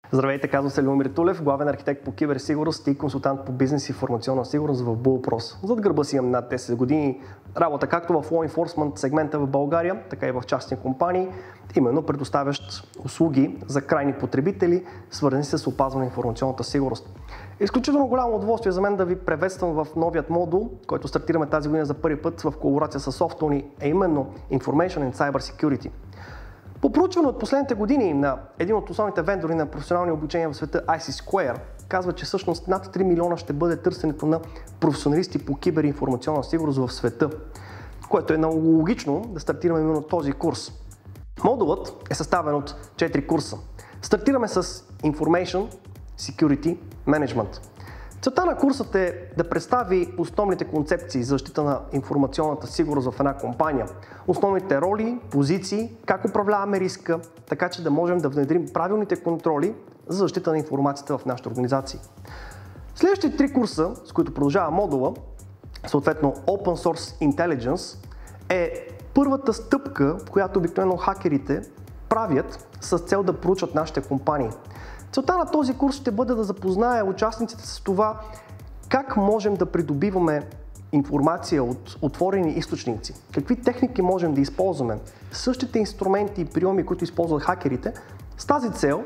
Здравейте, казвам се Любомир Тулев, главен архитект по киберсигурност и консултант по бизнес и информационна сигурност в Bullpros. Зад гърба си имам над 10 години работа както в law enforcement сегмента в България, така и в частни компании, именно предоставящ услуги за крайни потребители, свързани с опазване на информационната сигурност. Изключително голямо удоволствие за мен да ви приветствам в новият модул, който стартираме тази година за първи път в колаборация с Softony, а именно Information and Cyber Security. По проучване от последните години на един от основните вендори на професионални обучения в света, IC2, казва, че всъщност над 3 милиона ще бъде търсенето на професионалисти по киберинформационна сигурност в света, което е много логично да стартираме именно този курс. Модулът е съставен от 4 курса. Стартираме с Information Security Management. Целта на курсът е да представи основните концепции за защита на информационната сигурност в една компания, основните роли, позиции, как управляваме риска, така че да можем да внедрим правилните контроли за защита на информацията в нашите организации. Следващите 3 курса, с които продължава модула, съответно Open Source Intelligence, е първата стъпка, която обикновено хакерите правят с цел да проучат нашите компании. Целта на този курс ще бъде да запознае участниците с това как можем да придобиваме информация от отворени източници, какви техники можем да използваме, същите инструменти и приеми, които използват хакерите, с тази цел,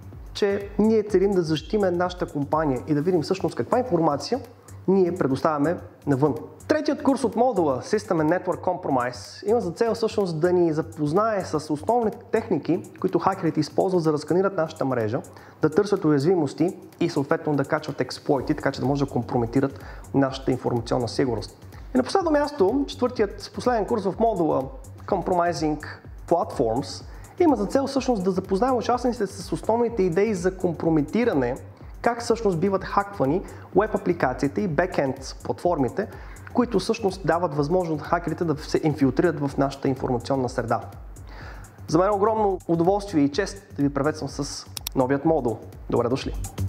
че ние целим да защитим нашата компания и да видим всъщност каква информация ние предоставяме навън. Третият курс от модула System and Network Compromise има за цел всъщност да ни запознае с основните техники, които хакерите използват за да сканират нашата мрежа, да търсят уязвимости и съответно да качват експлойти, така че да може да компрометират нашата информационна сигурност. И на последно място, четвъртият последен курс в модула Compromising Platforms има за цел всъщност да запознаем участниците с основните идеи за компрометиране, как всъщност биват хаквани веб апликациите и бекенд платформите, които всъщност дават възможност хакерите да се инфилтрират в нашата информационна среда. За мен е огромно удоволствие и чест да ви приветствам с новият модул. Добре дошли!